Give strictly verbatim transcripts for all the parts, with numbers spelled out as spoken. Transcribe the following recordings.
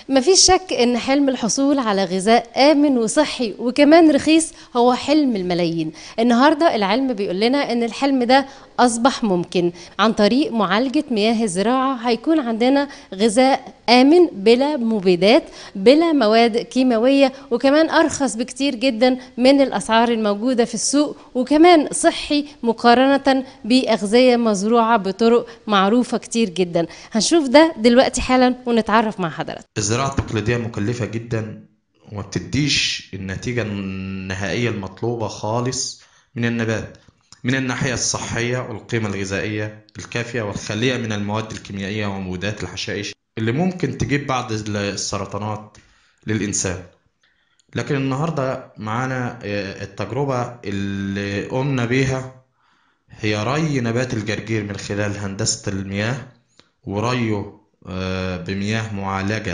مفيش شك ان حلم الحصول على غذاء آمن وصحي وكمان رخيص هو حلم الملايين. النهاردة العلم بيقول لنا ان الحلم ده أصبح ممكن عن طريق معالجة مياه الزراعة. هيكون عندنا غذاء آمن بلا مبيدات بلا مواد كيماوية، وكمان أرخص بكتير جدا من الأسعار الموجودة في السوق، وكمان صحي مقارنة بأغذية مزروعة بطرق معروفة كتير جدا. هنشوف ده دلوقتي حالا ونتعرف مع حضرتك. الزراعة التقليدية مكلفة جدا وما بتديش النتيجة النهائية المطلوبة خالص من النبات من الناحية الصحية والقيمة الغذائية الكافية والخالية من المواد الكيميائية ومبيدات الحشائش اللي ممكن تجيب بعض السرطانات للإنسان. لكن النهاردة معانا التجربة اللي قمنا بيها هي ري نبات الجرجير من خلال هندسة المياه وريه بمياه معالجة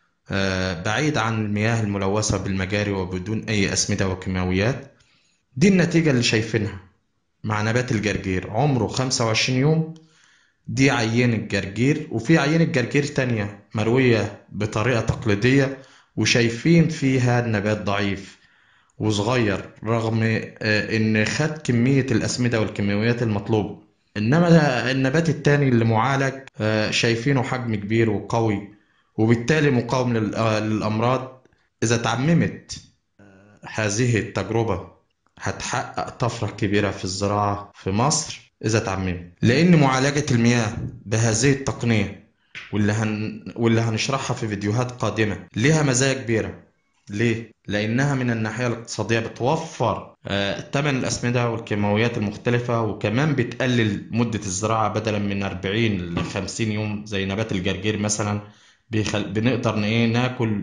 بعيد عن المياه الملوثة بالمجاري وبدون أي أسمدة وكيماويات. دي النتيجة اللي شايفينها مع نبات الجرجير عمره خمسة وعشرين يوم. دي عينة جرجير، وفي عينة جرجير تانية مروية بطريقة تقليدية وشايفين فيها النبات ضعيف وصغير رغم ان خد كمية الأسمدة والكيماويات المطلوبة. انما النبات التاني اللي معالج شايفينه حجم كبير وقوي وبالتالي مقاوم للأمراض. إذا تعممت هذه التجربة هتحقق طفرة كبيرة في الزراعة في مصر إذا تعممت، لأن معالجة المياه بهذه التقنية واللي, هن... واللي هنشرحها في فيديوهات قادمة لها مزايا كبيرة. ليه؟ لأنها من الناحية الاقتصادية بتوفر ثمن آه الأسمدة والكيماويات المختلفة، وكمان بتقلل مدة الزراعة بدلا من أربعين ل خمسين يوم زي نبات الجرجير مثلا. بيخل... بنقدر ايه ناكل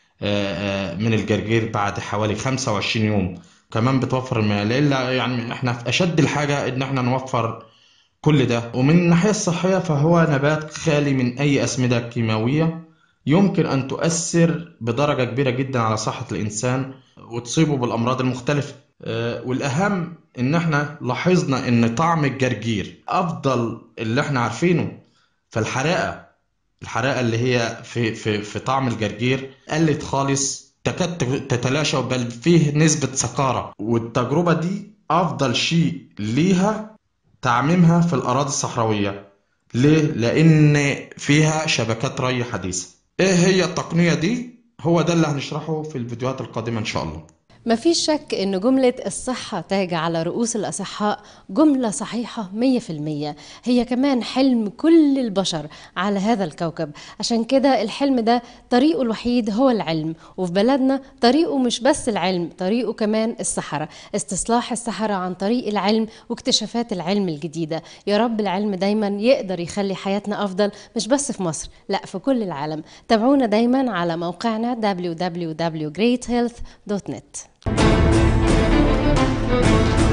آه آه من الجرجير بعد حوالي خمسة وعشرين يوم. كمان بتوفر المياه، لأن يعني احنا في أشد الحاجة إن احنا نوفر كل ده. ومن الناحية الصحية فهو نبات خالي من أي أسمدة كيماوية يمكن أن تؤثر بدرجة كبيرة جدا على صحة الإنسان وتصيبه بالأمراض المختلفة. أه والأهم إن احنا لاحظنا إن طعم الجرجير أفضل اللي احنا عارفينه. فالحرقة الحرقة اللي هي في, في, في طعم الجرجير قلت خالص، تكاد تتلاشى، بل فيه نسبة سكارة. والتجربة دي أفضل شيء ليها تعميمها في الأراضي الصحراوية. ليه؟ لأن فيها شبكات ري حديثة. إيه هي التقنية دي؟ هو ده اللي هنشرحه في الفيديوهات القادمة إن شاء الله. مفيش شك ان جملة الصحة تاج على رؤوس الأصحاء جملة صحيحة مية في المية. هي كمان حلم كل البشر على هذا الكوكب. عشان كده الحلم ده طريقه الوحيد هو العلم، وفي بلدنا طريقه مش بس العلم، طريقه كمان الصحراء، استصلاح الصحراء عن طريق العلم واكتشافات العلم الجديدة. يا رب العلم دايما يقدر يخلي حياتنا أفضل، مش بس في مصر، لا في كل العالم. تابعونا دايما على موقعنا دبليو دبليو دبليو دوت جريت هيلث دوت نت.